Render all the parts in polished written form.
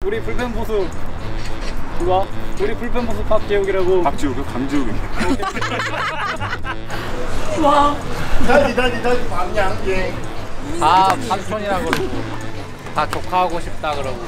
우리 불펜 보수 누가? 우리 불펜 보수 박재욱이라고. 박재욱이요? 강재욱입니다. 와. 다시 방향제. 다 삼촌이라 그러고 다 조카하고 싶다 그러고.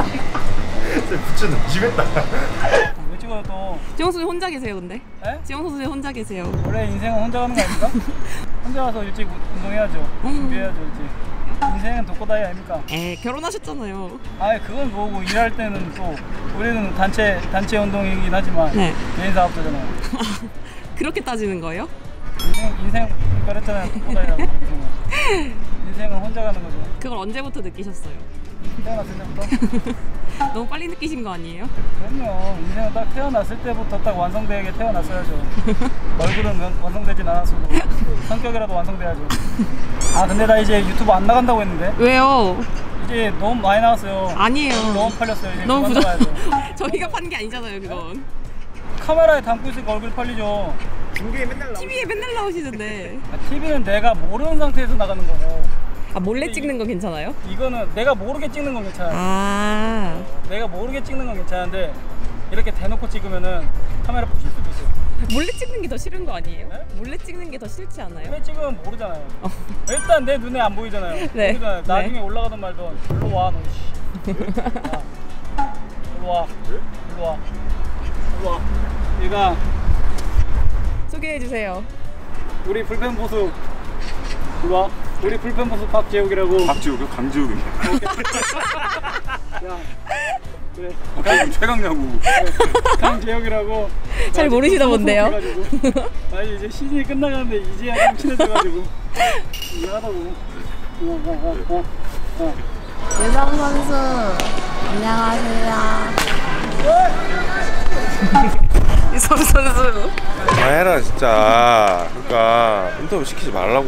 부처는 집했다. 왜 찍어요 또? 지영 선수 혼자 계세요 근데? 에? 지영 선수 혼자 계세요. 원래 인생은 혼자 가는 거 아닙니까? 혼자 와서 일찍 운동해야죠. 준비해야죠 일찍. 인생은 독고다이 아닙니까? 에 결혼하셨잖아요. 아 그건 뭐고 일할 때는 또 우리는 단체 운동이긴 하지만 네. 개인 사업자잖아요. 그렇게 따지는 거예요? 인생 그랬잖아요. 독고다이라고. 인생은 혼자 가는 거죠. 그걸 언제부터 느끼셨어요? 태어났을 때부터. 너무 빨리 느끼신 거 아니에요? 그럼요. 인생은 딱 태어났을 때부터 딱 완성되게 태어났어야죠. 얼굴은 완성되진 않았어도 성격이라도 완성돼야죠. 아 근데 나 이제 유튜브 안 나간다고 했는데 왜요? 이제 너무 많이 나왔어요. 아니에요. 너무 팔렸어요. 이제 너무 그만 부담. 나가야죠. 저희가 판 게 아니잖아요 그건. 카메라에 담고 있으니까 얼굴 팔리죠. TV에 맨날 나오시는데. TV는 내가 모르는 상태에서 나가는 거고. 아 몰래 찍는 거 괜찮아요? 이거는 내가 모르게 찍는 건 괜찮아요. 아 내가 모르게 찍는 건 괜찮은데 이렇게 대놓고 찍으면은 카메라 부실 수도 있어요. 몰래 찍는 게 더 싫은 거 아니에요? 네? 몰래 찍는 게 더 싫지 않아요? 몰래 찍으면 모르잖아요. 일단 내 눈에 안 보이잖아요. 네. 모르잖아요. 나중에 네. 올라가던 말던 일로 와 너. 일로 와. 일로 와. 일로 와. 얘가 소개해 주세요. 우리 불펜 보수 일로 와. 우리 불펜 보수 박재욱이라고. 박재욱이요? 강재욱입니다. 야 그래. 지금 최강야구. 강재욱이라고. 잘 모르시나 본데요? 아니 이제 시즌이 끝나가는데 이제야 좀 친해져가지고 미안하다고. 유성 선수 안녕하세요. 유성 선수. 해라 진짜. 그러니까 인터뷰 시키지 말라고.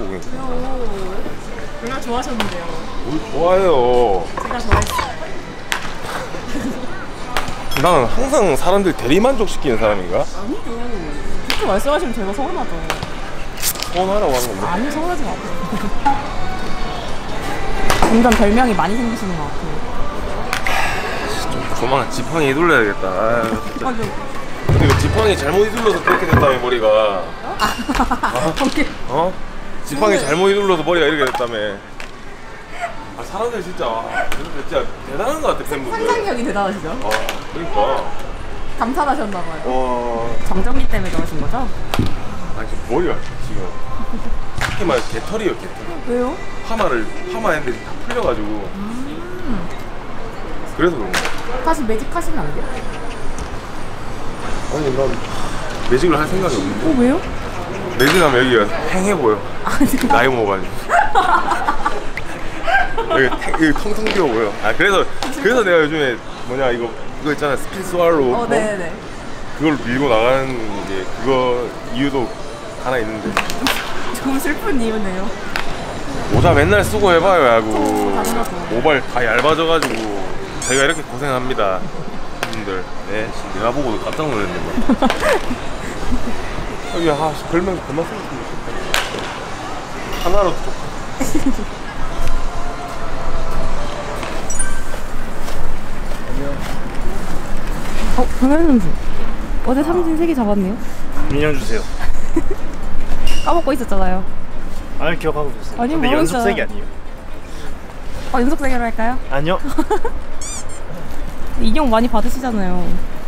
얼마나 좋아하셨는데요? 뭘 좋아해요. 제가 좋아했어요. 나는 항상 사람들 대리만족시키는 사람인가? 아니요. 그렇게 말씀하시면 제가 서운하죠. 서운하라고 하는 건데. 아니 서운하지 마세요. 점점 별명이 많이 생기시는 것 같아요. 조만간 지팡이 휘둘러야겠다. 아유, 진짜. 맞아. 근데 이거 지팡이 잘못 휘둘러서 그렇게 됐다며 머리가. 어? 지팡이 잘못 휘둘러서 머리가 이렇게 됐다며. 아 사람들 진짜 진짜 대단한 것 같아 팬분들. 상상력이 대단하시죠? 그러니까. 감탄하셨나봐요. 정전기 때문에 그러신 거죠? 아니 지금 머리가 지금 특히 말 개털이에요 개털. 왜요? 파마 했는데 다 풀려가지고. 그래서 그런 거야. 다시 매직하시면 안 돼요? 아니 난 매직을 할 생각이 없는데. 왜요? 매직하면 여기가 팽해 보여. 나이 먹어가지고. 여기 텅텅 비어 보여. 아 그래서 내가 요즘에 뭐냐 이거 있잖아 스킨 스왈로우. 네네. 그걸 밀고 나가는 게 그거 이유도 하나 있는데. 좀 슬픈 이유네요. 모자 맨날 쓰고 해봐요 야구. 당연하죠. 모발 다 얇아져가지고 저희가 이렇게 고생합니다 분들. 네 내가 보고도 깜짝 놀랐네. 여기 별명 그만 쓰면 좋겠다. 하나로 좋다. 강현 선수. 어제 삼진 3개 잡았네요. 인형 주세요. 까먹고 있었잖아요. 아니 기억하고 있었어요. 아니, 근데 모르겠어요. 연속색이 아니에요. 연속 대결 할까요? 아니요. 인형 많이 받으시잖아요.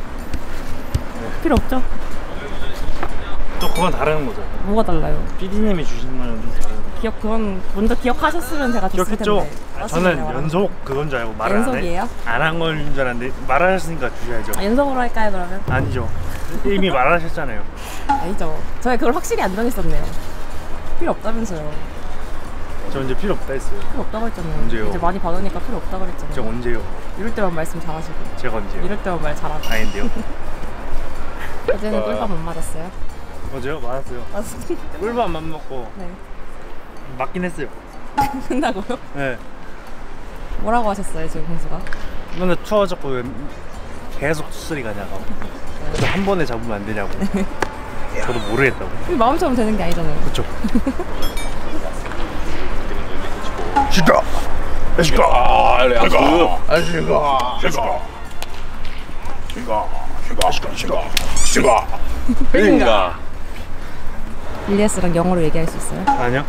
필요 없죠? 또 그건 다른 거죠. 뭐가 달라요? PD님이 주신 거는 좀 다른. 그건 먼저 기억하셨으면 제가 줬을 텐데. 기억했죠? 저는 맞습니다. 연속 그건 줄 알고 말을 연속이에요? 안 한 건 줄 알았는데 말하셨으니까 주셔야죠. 연속으로 할까요 그러면? 아니죠. 이미 말하셨잖아요. 아니죠. 저희 그걸 확실히 안 정했었네요. 필요 없다면서요. 저 이제 필요 없다 했어요. 필요 없다고 했잖아요. 언제요? 이제 많이 받으니까 필요 없다고 그랬잖아요. 저 언제요? 이럴 때만 말씀 잘하시고. 제가 언제요? 이럴 때만 말 잘하고. 아닌데요. 어제는 꿀밥 못 맞았어요? 어제요? 맞았어요. 꿀밥 안 먹고 네. 맞긴 했어요. 끝나고요? 네. 뭐라고 하셨어요 지금 선수가? 근데 추워졌고 계속 수술이 가냐고. 그래서 한 번에 잡으면 안 되냐고. 저도 모르겠다고. 마음처럼 되는 게 아니잖아요. 그쵸. 시가! 시가! 시가! 시가! 빙가. 일리아스랑 영어로 얘기할 수 있어요? 아니요.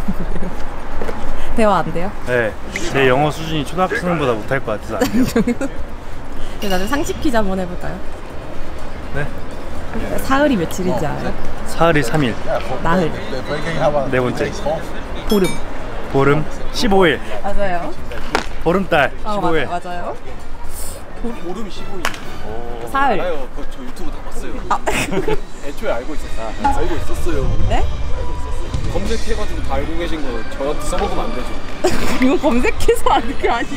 대화 안 돼요? 네. 제 영어 수준이 초등학생보다 못할 것 같아서 안 돼요. 그럼 나중에 상식 퀴즈 한번 해볼까요? 네. 사흘이 며칠인지 알아요? 사흘이 3일. 나흘. 네 번째. 보름. 보름 15일. 맞아요. 보름달 15일. 맞아요. 보름 15일. 사흘. 알아요. 그거 저 유튜브 다 봤어요. 아. 애초에 알고 있었어요. 알고 있었어요. 네? 검색해가지고 다 알고 계신 거 저한테 써먹으면 안 되죠. 이거 검색해서 아는 게 아니에요.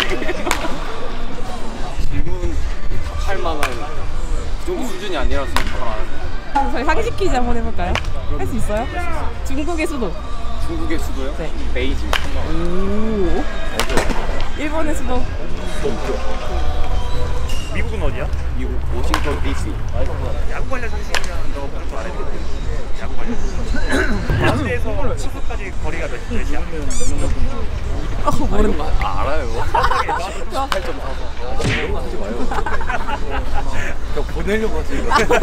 질문 답할 만한 그 정도 수준이 아니라서 답을 안 해요. 저희 상식 퀴즈 한번 해볼까요? 할 수 있어요? 중국의 수도. 중국의 수도요? 네. 베이징. 오. 일본의 수도. 미국은 어디야? 미국 워싱턴 DC. 야구 관련 소식이면 너 그런 거 안 했겠지? 야구 관련 소식. 마운드에서 축구까지 거리가 몇이야? 모르는 거 알아요. 8.44. 이런 거 하지 마요. 그냥 보내려고 하세요.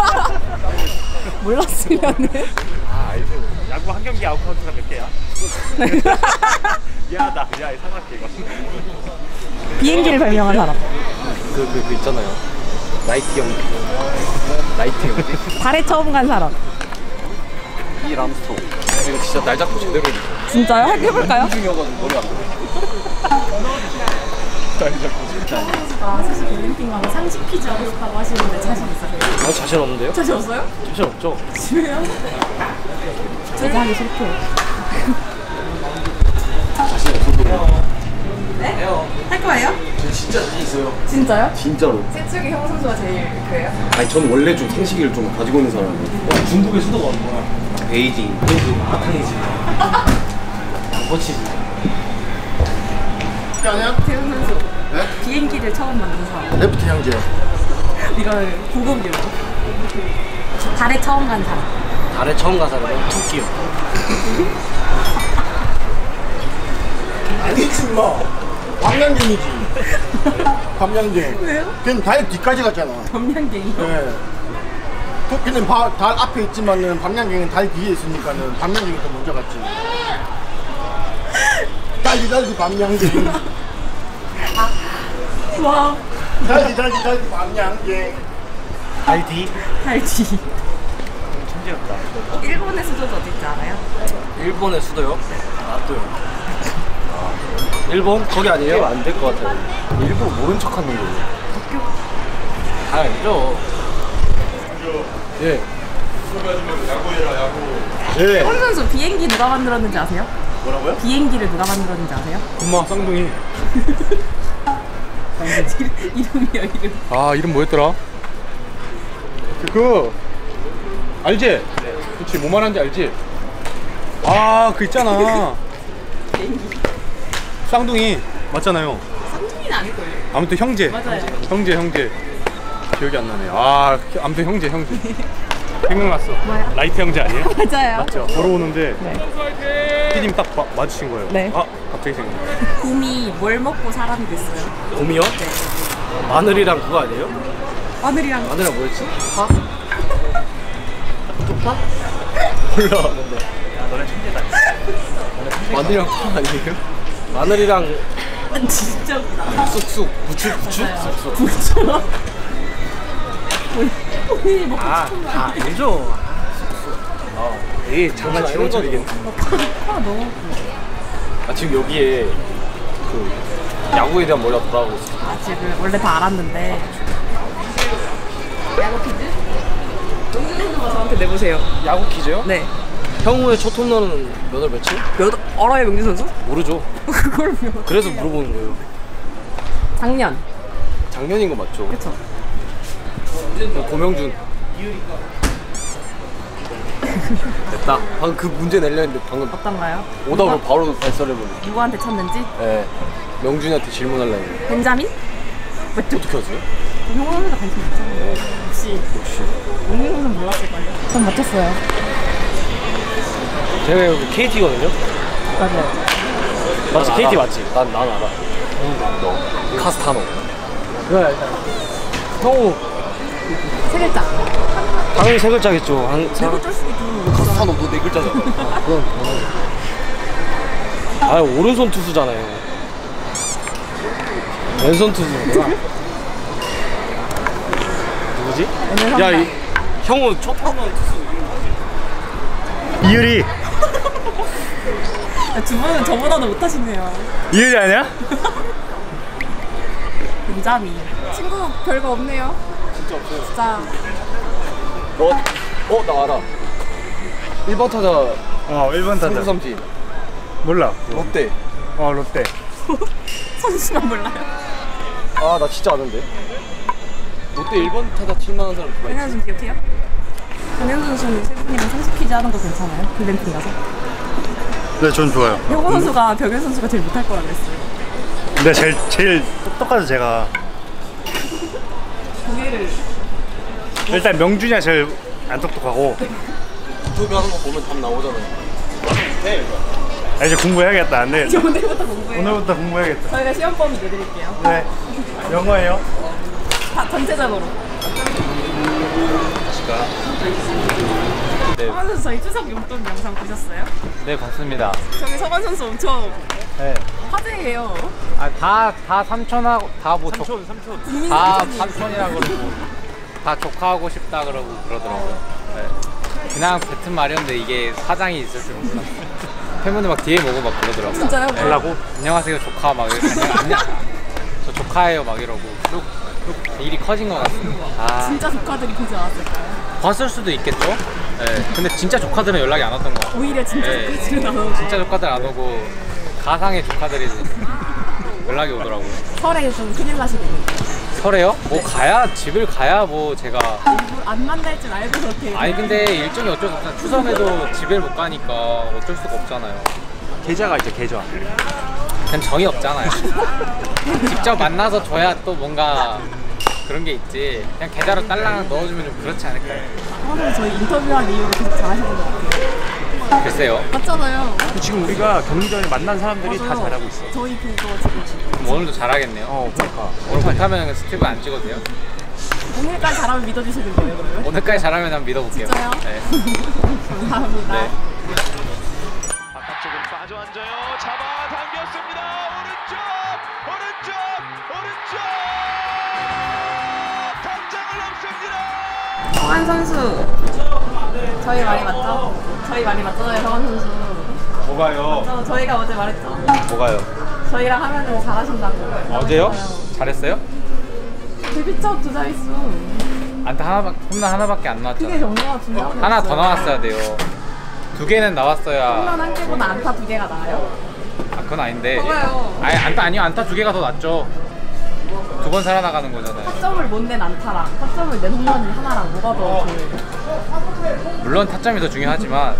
몰랐으면은. 알죠. 야구 한 경기 아웃 카운트가 몇 개야? 미안하다. 야, 사과할게 이거. 비행기를 발명한 사람. 그 있잖아요. 나이트 형. 나이트 형지? 달에 처음 간 사람. 이 람스토. 이거 진짜 날 잡고 제대로 했네. 진짜요? 해볼까요? 중이어가지고 머리 안 돼. 날 잡고 진짜. 아, 사실 올림픽만 상식 퀴즈 하고 싶다고 하시는데 자신 있으세요? 아 자신 없는데요? 자신 없어요? 자신 없죠? 왜요? 제가 하기 싫대요. 자신 없어도. 네? 할 거예요? 저 진짜 자신 있어요. 진짜요? 진짜로. 셋 중에 형 선수가 제일 그래요? 아니 저는 원래 좀 생식기를 좀 가지고 있는 사람이에요. 중국의 수도가 뭐야? 베이징. 하탕이지. 양꼬치지. 태훈 선수. 네? 비행기를 처음 만든 사람. 레프트 형제. 이걸 고급으로. 달에 처음 간 사람. 달에 처음 간 사람은 토끼요. 아니지 뭐. 밤양갱이지. 밤양갱. 왜요? 걔는 달 뒤까지 갔잖아. 범양갱이. 네. 토끼는 달 앞에 있지만은 밤양갱은 달 뒤에 있으니까는 밤양갱이 더 먼저 갔지. 달리 밤양갱. 와. 달리 밤양갱. 알디. 달지. 천재였다. 일본의 수도도 어딘지 알아요? 일본의 수도요? 나도요. 일본? 거기 아니에요? 안 될 것 같아요. 일부러 모른 척 하는 거예요. 다 알죠. 예. 예. 태훈 선수 비행기 누가 만들었는지 아세요? 뭐라고요? 비행기를 누가 만들었는지 아세요? 엄마 쌍둥이. 이름이요, 이름. 아 이름 뭐였더라? 알지? 그치 뭐 말하는지 알지? 아 그 있잖아. 쌍둥이 맞잖아요. 쌍둥이는 아닐걸요? 아무튼 형제. 맞아요. 형제. 기억이 안 나네. 아 아무튼 형제. 생각났어. 뭐야? 라이트 형제 아니에요? 맞아요. 맞죠? 걸어오는데 네. 피디님 딱 마주친 거예요. 네. 아 갑자기 생각나. 곰이 뭘 먹고 사람이 됐어요? 곰이요? 마늘이랑 그거 아니에요? 마늘이랑 마늘이랑 뭐였지? 파? 쪽파? 몰라. 야, 너네 천재다. 마늘이랑 파 아니에요? 마늘이랑 진짜 웃기다. 쑥쑥 부추? 맞아요. 쑥쑥. 부추. 본인이 먹고 아, 싶은 거 다 아니에요? 알죠. 에이 장난치는 거죠 이게. 파 너무 아 지금 여기에 그 야구에 대한 머리가 돌아가고 있어. 아, 지금 원래 다 알았는데. 야구 퀴즈? 용준 선수가 저한테 내보세요. 야구 퀴즈요? 네. 형우의 첫 홈런은 몇 월 며칠? 알아요, 명준 선수? 모르죠. 그걸 왜? 그래서 물어보는 거예요. 작년. 작년인 거 맞죠? 그쵸? 고명준. 됐다. 방금 그 문제 내려 했는데 방금 어떤가요? 오답을 바로 발설해버려. 누구한테 쳤는지? 네. 명준이한테 질문하려고. 벤자민? 맞죠? 어떻게 하세요? 형원 선수가 관심 있잖아요. 역시. 용준 선수는 몰랐을걸요? 전 맞췄어요. 제가 여기 KT거든요? 맞아요. 맞지? KT 맞지? 난 알아. 너. 카스타노. 그래, 형우 세 글자. 당연히 세 글자겠죠. 네 글자일 수도 있고. 가스타노 너네 글자잖아. 그건 아 오른손 투수잖아요. 왼손 투수구나. 누구지? 야, 이, 형은 첫 타만 투수 이유리. 야, 두 분은 저보다도 못하시네요. 이유리 아니야? 굉장히. 친구 별거 없네요. 진짜 없어요. 진짜. 나 알아. 1번 타자 1번 타자. 삼진. 몰라. 롯데. 롯데. 선수만 몰라요. 아, 나 진짜 아는데. 롯데 1번 타자 칠만한 사람 누가 있지? 그냥 좀 기억해요? 전현 선수는 세 분이랑 상식 퀴즈 하는 거 괜찮아요? 글램핑 가서? 네, 전 좋아요. 형호 선수가 병현 선수가 제일 못할 거라 그랬어요. 근데 제일 똑똑하죠, 제가. 고개를 일단 명준이가 제일 안 똑똑하고. 유튜브 하는 거 보면 답 나오잖아요. 이제 공부해야겠다. 안 되겠다. 오늘부터 공부해요. 오늘부터 공부해야겠다. 저희가 시험 범위 내드릴게요. 네. 영어예요? 다 전체적으로. 네. 서관 선수 저희 추석 용돈 영상 보셨어요? 네, 봤습니다. 저기 서관 선수 엄청 네. 화제예요. 다 삼촌하고 다 뭐 삼촌. 다 삼촌이라 그러고 다 조카하고 싶다 그러고 그러더라고요. 네. 그냥 뱉은 말이었는데 이게 사장이 있을 줄 몰랐어요. 팬분들 막 뒤에 보고 막 그러더라고요. 진짜요? 네. 하려고? 안녕하세요 조카 막 이러고 안녕 저 조카예요 막 이러고 쭉 일이 커진 것 같습니다. 아, 진짜 조카들이 보지 않았을까요? 봤을 수도 있겠죠? 네. 근데 진짜 조카들은 연락이 안 왔던 것 같아요. 오히려 진짜 네. 조카들은 안 오고 진짜 조카들 안 오고 가상의 조카들이 연락이 오더라고요. 설에 좀 큰일 나시겠네요. 설에요? 뭐 가야 집을 가야 뭐 제가 안 만날 줄 알고 그렇게. 아니 근데 일정이 어쩔 수 없잖아요. 추석에도 집을 못 가니까 어쩔 수가 없잖아요. 계좌가 있죠, 계좌. 그냥 정이 없잖아요. 직접 만나서 줘야 또 뭔가 그런 게 있지. 그냥 계좌로 딸랑 넣어주면 좀 그렇지 않을까요? 오늘 저희 인터뷰한 이후로 계속 잘하시는 것 같아요. 글쎄요. 맞잖아요. 지금 우리가 경기 전에 만난 사람들이 다 맞아요. 잘하고 있어. 저희 그거 지금 그럼 오늘도 잘하겠네요. 그러니까. 오늘 못하면 스티브 안 찍어도 돼요? 오늘까지 잘하면 믿어주시는 거예요, 그러면? 오늘까지 잘하면 한번 믿어볼게요. 진짜요? 네. 감사합니다. 네. 바깥쪽으로 빠져 앉아요. 잡아당겼습니다. 오른쪽. 성환 선수. 저희 말이 맞죠? 저희 말이 맞잖아요, 성환 선수. 뭐가요? 저희가 어제 말했죠? 뭐가요? 저희랑 하면은 잘하신다고. 어제요? 잘했어요? 데뷔첫 두 자릿수. 안타 홈런 하나밖에 안 그게 나왔잖아요. 정말 중요한 거 하나 더 나왔어야 돼요. 두 개는 나왔어야. 홈런 한 개보다 안타 두 개가 나아요? 아 그건 아닌데. 봐봐요. 아니요 안타 두 개가 더 낫죠. 두 번 살아나가는 거잖아요. 타점을 못 낸 안타랑 타점을 낸 홈런이 하나랑 뭐가 더 좋아요? 물론 타점이 더 중요하지만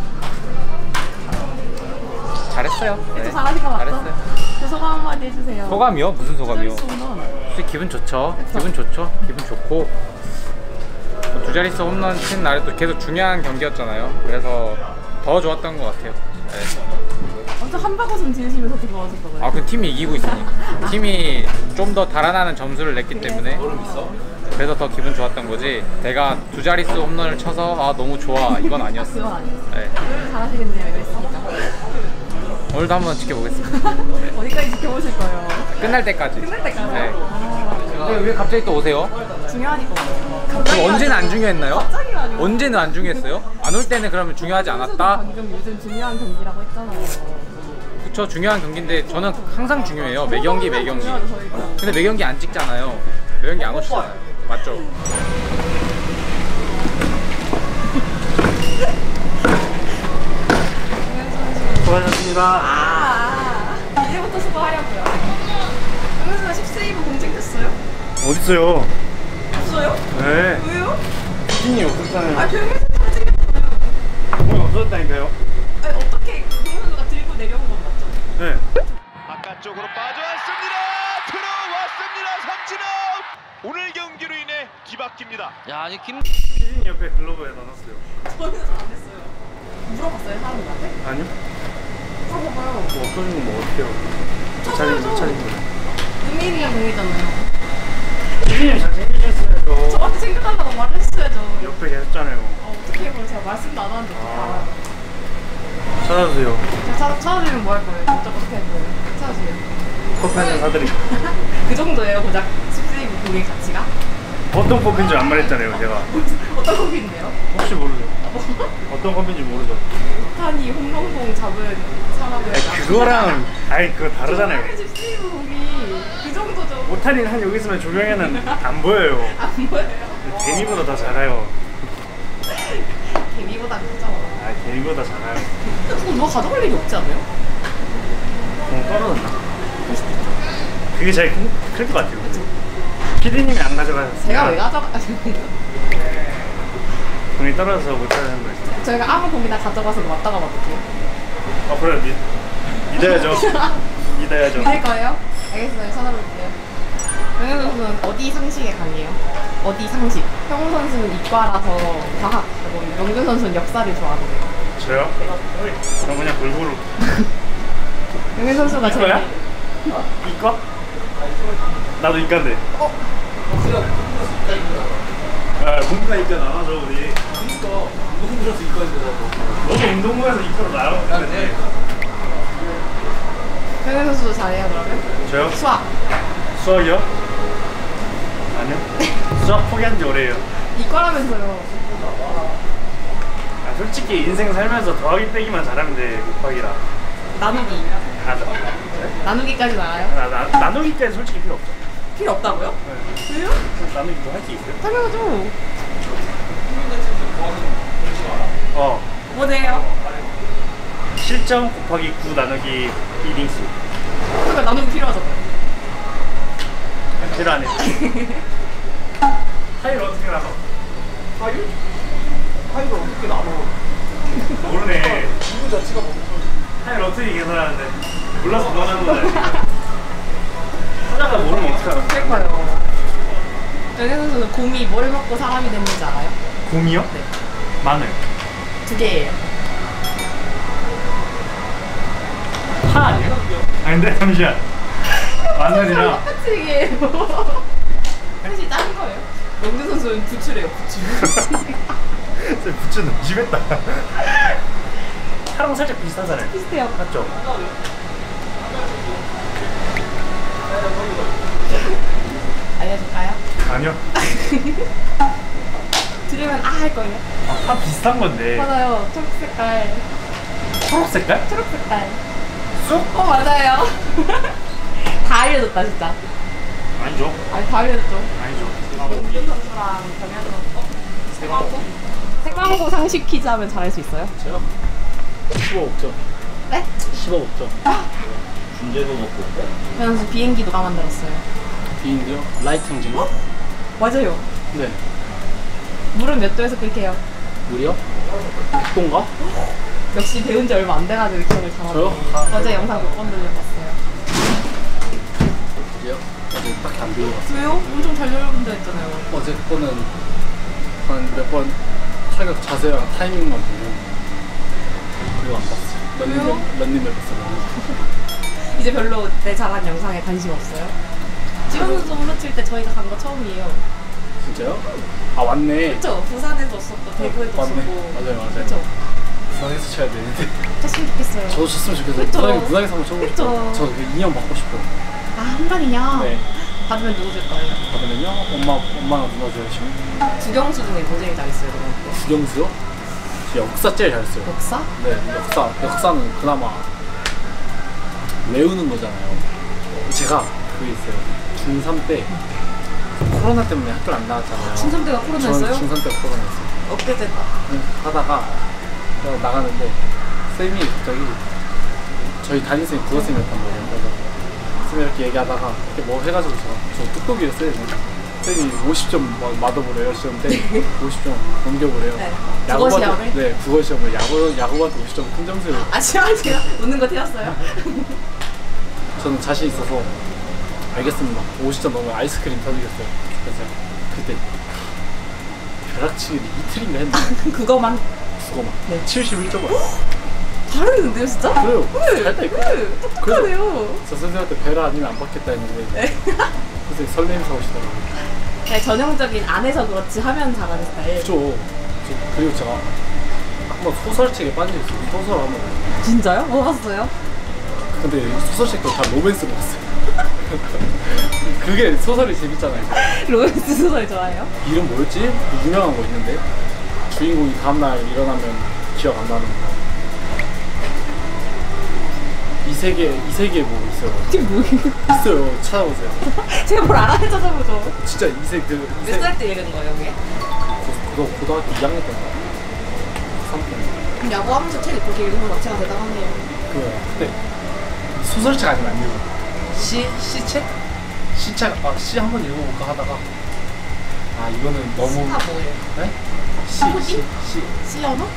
잘했어요. 또 잘하신 거 맞죠? 잘했어요. 그 소감 한마디 해주세요. 소감이요? 무슨 소감이요? 두 자릿수 홈런. 솔직히 기분 좋죠. 기분 좋죠. 기분 좋고 두 자릿수 홈런 친 날에 또 계속 중요한 경기였잖아요. 그래서 더 좋았던 것 같아요. 네. 완전 한바구음 지으시면서 들어가셨다고요? 아, 그 팀이 이기고 있으니까. 팀이 좀 더 달아나는 점수를 냈기 때문에 그래서 더 기분 좋았던 거지. 내가 두 자릿수 홈런을 쳐서 아 너무 좋아 이건 아니었어. 그건 아니었어요. 네. 잘하시겠네요, 이랬으니까. 오늘도 한번 지켜보겠습니다. 네. 어디까지 지켜보실 거예요? 끝날 때까지. 끝날 때까지? 네. 아, 왜 갑자기 또 오세요? 중요하니까. 그럼 언제는 안 중요했나요? 갑자기가 아니고. 언제는 안 중요했어요? 안 올 때는 그러면 중요하지 않았다? 방금 요즘 중요한 경기라고 했잖아요. 그쵸, 중요한 경기인데 저는 항상 중요해요. 매 경기 매 경기. 중요하죠, 저희가. 근데 매 경기 안 찍잖아요. 매 경기 안 오시잖아요. 맞죠? 수고하셨습니다. 이제부터 수고하려고요. 그래서 10세이브 공직됐어요? 어딨어요? 없어요? 네. 왜요? 신이 없었잖아요. 아, 병현 선수가 생겼잖아요. 공이 없었다니까요? 아니, 어떻게 병현 선수가 들고 내려온 건 맞죠? 네. 바깥쪽으로 빠져왔습니다. 들어왔습니다. 삼진아웃. 오늘 경기로 인해 뒤바뀝니다. 야, 아니 시즌 옆에 글로브에 넣어놨어요. 저는 안 했어요. 물어봤어요, 사람들한테? 아니요? 물어봐봐요. 뭐 없어지면 뭐 어떡해요? 저 차례인 거. 은민이 공이잖아요. 시즌이 잘 챙기셨으면 저한테 챙겨달라고 말했어야죠. 옆에 계셨잖아요. 어떻게 해요? 제가 말씀도 안 하는데 어떻게 알아요? 찾아주세요. 찾아주면 뭐 할 거예요? 진짜 어떻게 할 거예요? 찾아주세요. 커피 한잔 사드릴게요. 그 정도예요, 고작 숲세이브 고객 가치가? 어떤 커피인지 안 말했잖아요, 제가. 어떤 커피인데요? 혹시 모르죠? 어떤 커피인지 모르죠? 오타니 홍명봉 잡은 사람을 그거랑 그거 다르잖아요. 숲세이브 고기 그 정도죠. 오타닌 한 여기 있으면 조경에는 안 보여요. 안 보여요? 개미보다 더 작아요. 개미보다 크죠. 개미보다 작아요. 그거 누가 가져갈 일이 없지 않아요? 떨어졌나? 그게 제일 클 것 같아요. 피디님이 안 가져가셨어요. 제가 왜 가져가? 공이 떨어져서 못 찾는 거예요. 저희가 아무 고기나 가져가서 왔다가 어떡해요? 그래 믿어야죠. 믿어야죠. 믿을 거예요? 알겠어요. 찾아볼게요. 명현 선수는 어디 상식에 강해요? 어디 상식? 형우 선수는 이과라서 과학, 그리고 명준 선수는 역사를 좋아하는데요. 저요? 저 그냥 골고루. 명현 선수가 제일 이과야? 이과? 나도 이과인데. 문과 이과 나눠줘 우리. 그러니까 운동부에서 이과인데 나도. 너도 운동부에서 이과로 나눠줬는데. 명현 선수도 잘해요 그러면? 저요? 수학. 수학이요? 아니요. 수학 포기한 지 오래예요. 이과라면서요. 솔직히 인생 살면서 더하기 빼기만 잘하면 돼. 곱하기라. 나누기. 나누기까지 알아요? 나누기까지 솔직히 필요 없죠. 필요 없다고요? 네. 왜요? 나누기 뭐 할 게 있어요? 당연하죠. 뭐네요? 7점 곱하기 9 나누기 1인수. 그러니까 나누기 필요하잖아요. 필요 안 해. 타일 어떻게 나눠? 타이가 어떻게 나눠? 모르네. 이거 자체가 뭐 타일 어떻게 계산하는데? 몰라서 그만하는 거지. 하다가 모르면 어떡하나? 그러니까요. 명현 선수는 곰이 뭘 먹고 사람이 됐는지 알아요? 곰이요? 네. 마늘. 2개예요. 파 아니에요? 아닌데? 잠시만. 마늘이랑 똑같이게요. 사실 다른 거예요. 명준 선수는 부추래요, 부추. 부추 너무 심했다. 파랑 살짝 비슷하잖아요. 비슷해요. 맞죠? 알려줄까요? 아니요. 들으면 아 할 거예요. 파 비슷한 건데. 맞아요. 초록 색깔. 초록 색깔? 초록 색깔. 쑥? 맞아요. 다 알려줬다 진짜. 아니죠. 아니 다 알려줬죠. 아니죠. 명준 선수랑 정현 선수. 생방고? 생방고 상식 퀴즈 하면 잘할 수 있어요? 제가 15억점. 네? 15억점. 준재도 먹고. 정현 선수 비행기 누가 만들었어요? 비인데요? 라이트 engine. 맞아요. 네. 물은 몇 도에서 끓게요? 물이요? 100도인가? 역시 배운 지 얼마 안 돼가지고 기억을 잘하네요. 저요? 어제 영상 몇 번 돌려봤어요. 그래요? 어제 딱히 안 배워봤어요. 왜요? 엄청 잘 돌려본다 했잖아요. 어제 거는 한 몇 번 타격 자세랑 타이밍만 보고 그리고 안 봤어요. 왜요? 런닝을 봤어요. 이제 별로 내 잘한 영상에 관심 없어요? 지원 선수 홈런 칠 때 저희가 간 거 처음이에요. 진짜요? 아 왔네. 그쵸? 부산에도 왔었고 대구에도 맞네. 왔었고. 맞아요, 맞아요. 그쵸? 부산에서 쳐야 되는데. 쳤으면 좋겠어요. 저도 쳤으면 좋겠어요. 그쵸? 부산에서 한번 쳐보고 싶어요. 그쵸? 저도 그 인형 받고 싶어요. 아, 한 방이냐? 네. 받으면 누구 줄 거예요? 받으면요? 엄마랑 누나 줘야죠. 주경수 중에 뭐 제일 잘했어요, 그럼? 구경수요? 저 역사 제일 잘했어요. 역사? 네, 역사는 그나마 외우는 거잖아요. 제가 그게 있어요. 중3 때 코로나 때문에 학교를 안 나왔잖아요. 중3 때가 코로나였어요? 저는 중3 때가 코로나였어요. 어깨 됐다. 하다가 나가는데 쌤이 갑자기 저희 담임쌤이 국어쌤이었단 말이에요. 그래서 쌤이 이렇게 얘기하다가 이렇게 뭐 해가지고 저 뚝뚝이었어요. 쌤이 50점 맞아보래요. 시험 때 50점 넘겨보래요. 네. 국어 시험을? 네, 국어 시험을 야구한테 50점 큰 점수를. 아, 제가 웃는 거 티났어요? 저는 자신 있어서 알겠습니다. 50점 넘으면 아이스크림 사주겠어요. 그래서 그때 벼락치기를 이틀인가 했는데 그거만? 국어만. 네. 71점. 잘했는데요, 진짜? 그래요. 네. 잘했다니까. 네. 똑똑하네요. 저 선생님한테 배라 아니면 안 받겠다 했는데 네. 선생님 설레임 사오시더라고요. 그냥 전형적인 안에서 그렇지 하면 잘하는 스타일. 그리고 제가 한번 소설책에 빠져있어요. 소설 한번. 진짜요? 뭐 봤어요? 근데 소설책도 다 로맨스로 봤어요. 그게 소설이 재밌잖아요. 로맨스 소설 좋아해요? 이름 뭐였지? 유명한 거 있는데 주인공이 다음날 일어나면 기억 안 나는 거. 이 세계에 뭐 있어요. 지금 뭐예요? 있어요. 찾아보세요. 제가 뭘 알아야 찾아보죠. 진짜 몇 살 때 읽은 거예요, 이게? 고등학교 2학년 때인가? 3학년. 그럼 야구하면서 책 읽고 읽는 건 자체가 대단하네요. 그때 소설책 아니면 안 읽어. 시책? 시책 시 한번 읽어볼까 하다가 이거는 너무 시가 뭐예요? 네? 시연어?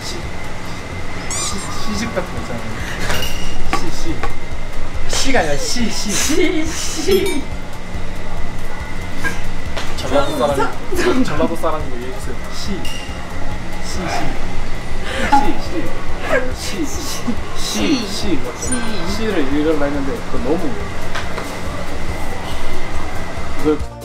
시집 같은 거 있잖아요. 시가 아니라 시. 전라도 사람이 얘기해주세요. 시를 읽으려 했는데 그거 너무 이걸